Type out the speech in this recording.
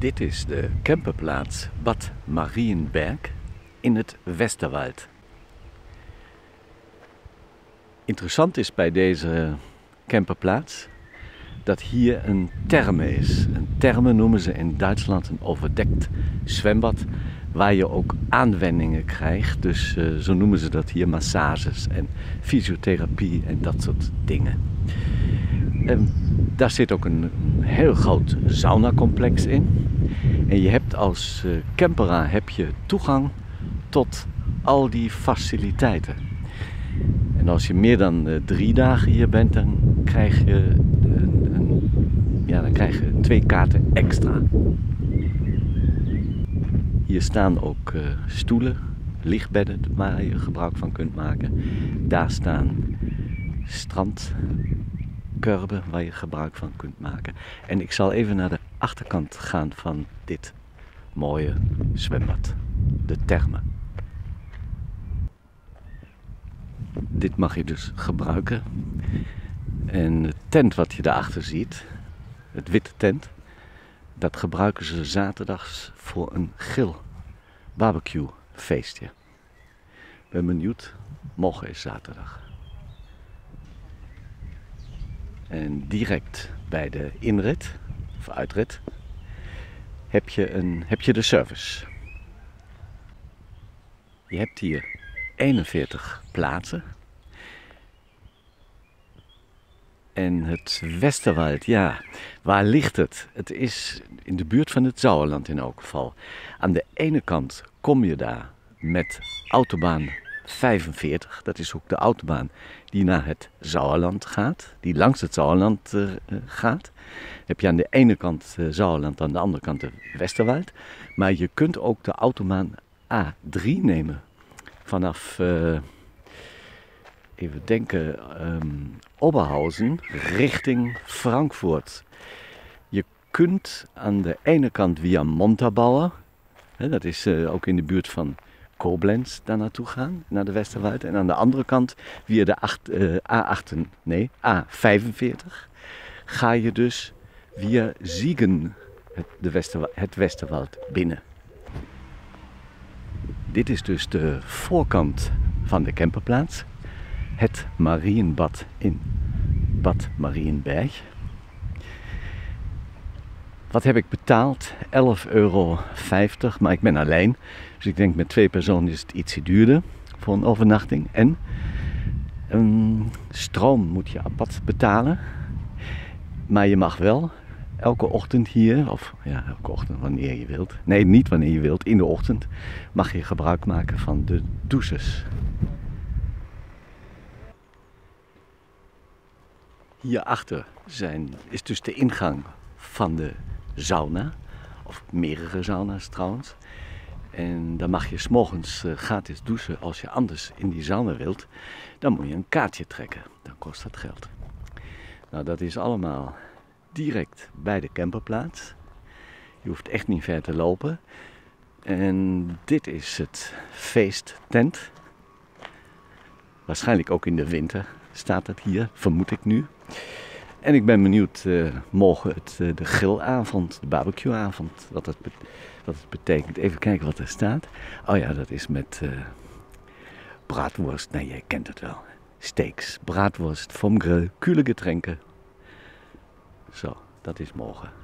Dit is de camperplaats Bad Marienberg in het Westerwald. Interessant is bij deze camperplaats dat hier een therme is. Een therme noemen ze in Duitsland een overdekt zwembad waar je ook aanwendingen krijgt. Dus zo noemen ze dat hier, massages en fysiotherapie en dat soort dingen. Daar zit ook een heel groot saunacomplex in. En je hebt als camperaar heb je toegang tot al die faciliteiten. En als je meer dan 3 dagen hier bent, dan krijg je, dan krijg je 2 kaarten extra. Hier staan ook stoelen, lichtbedden waar je gebruik van kunt maken. Daar staan strandkurben waar je gebruik van kunt maken. En ik zal even naar de achterkant gaan van dit mooie zwembad, de therme. Dit mag je dus gebruiken. En de tent wat je daarachter ziet, het witte tent, dat gebruiken ze zaterdags voor een grill barbecue feestje. Ben benieuwd, morgen is zaterdag. En direct bij de inrit, of uitrit, heb je de service. Je hebt hier 41 plaatsen. En het Westerwald, ja, waar ligt het? Het is in de buurt van het Sauerland in elk geval. Aan de ene kant kom je daar met autobaan 45. Dat is ook de autobaan die naar het Sauerland gaat. Die langs het Sauerland gaat. Heb je aan de ene kant Sauerland, aan de andere kant de Westerwald. Maar je kunt ook de autobaan A3 nemen. Vanaf, even denken, Oberhausen richting Frankfurt. Je kunt aan de ene kant via Montabaur, dat is ook in de buurt van Koblenz, daar naartoe gaan, naar de Westerwald. En aan de andere kant via de A45 ga je dus via Siegen het Westerwald binnen. Dit is dus de voorkant van de camperplaats. Het Marienbad in Bad Marienberg. Wat heb ik betaald? €11,50, maar ik ben alleen. Dus ik denk met 2 personen is het ietsje duurder voor een overnachting. En stroom moet je apart betalen. Maar je mag wel elke ochtend hier, of ja, elke ochtend wanneer je wilt. Nee, niet wanneer je wilt. In de ochtend mag je gebruik maken van de douches. Hierachter is dus de ingang van de sauna. Of meerdere sauna's trouwens. En dan mag je 's morgens gratis douchen. Als je anders in die sauna wilt, dan moet je een kaartje trekken. Dan kost dat geld. Nou, dat is allemaal direct bij de camperplaats. Je hoeft echt niet ver te lopen. En dit is het feesttent. Waarschijnlijk ook in de winter staat het hier, vermoed ik nu. En ik ben benieuwd morgen de grillavond, de barbecueavond, wat het betekent. Even kijken wat er staat. Oh ja, dat is met braadworst. Nee, jij kent het wel. Steaks, braadworst vom grill, kühle Getränke. Zo, dat is morgen.